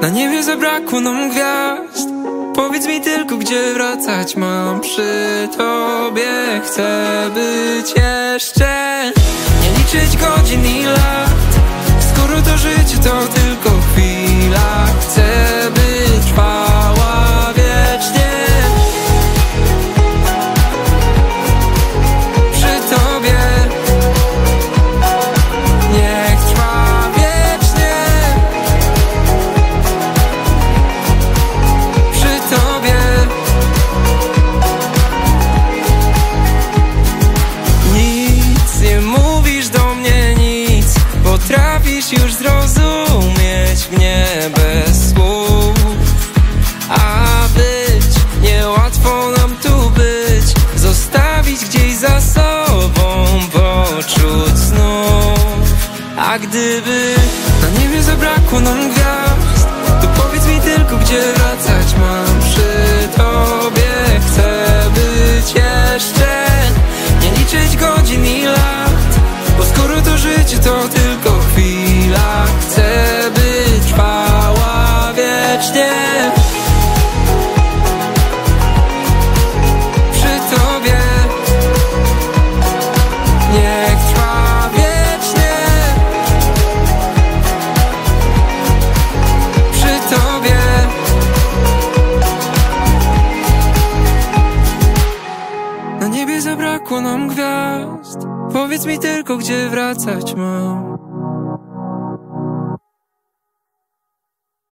Na niebie zabrakło nam gwiazd. Powiedz mi tylko, gdzie wracać mam. Przy tobie chcę być jeszcze. Nie liczyć godzin i lat, skoro to życie to tylko chwila. Chcę, by trwała wiecznie. Przy tobie niech trwa wiecznie. Przy tobie nic nie mówisz do mnie, nic. Potrafisz już zrozumieć mnie bez słów. A być niełatwo nam tu być, zostawić gdzieś za sobą, poczuć znów. A gdyby na niebie zabrakło nam gwiazd, to powiedz mi tylko, gdzie wracać mam. Przy tobie chcę być jeszcze. Nie liczyć godzin i lat, bo skoro to życie to tylko chwila. Chcę, by trwała wiecznie. Przy tobie niech trwa wiecznie. Przy tobie na niebie zabrakło nam gwiazd. Powiedz mi tylko, gdzie wracać mam.